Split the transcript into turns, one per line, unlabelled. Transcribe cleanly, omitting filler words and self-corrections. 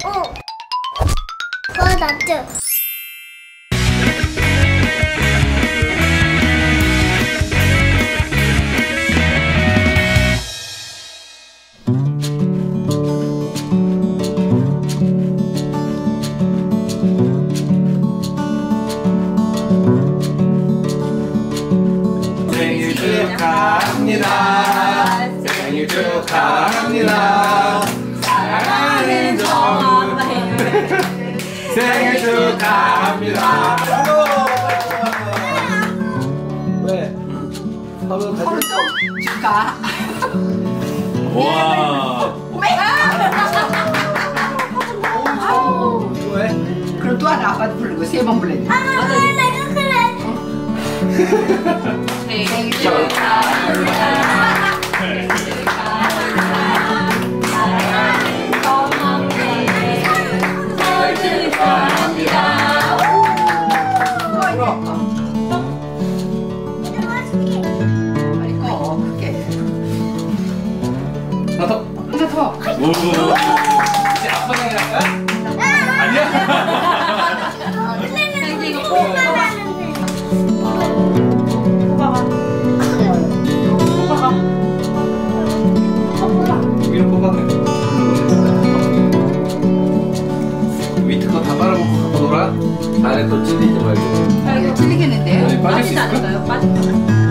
그거 놔줘.
생일 축하합니다. 생일 축하합니다. 사랑하는 정아 생일 축하합니다. 왜? 서로
줄까?
와. 왜?
그럼 또 하나 아빠도 부르고 3번 불렀네.
내가 그래.
생일 축하합니다.
생일 축하합니다.
빨리 꺼, 크게.
하나 더.
하나 더.
오. 이제 아빠 생일 할까? 아니야.
이거 뽑아라는데.
위로 뽑아내. 밑에 거 다 빨아먹고 갖고 놀아. 안에 거 찔리지 말고.
이거 찔리겠는데?
아니, 빠질 수 있을까?
않을까요? 빠질까?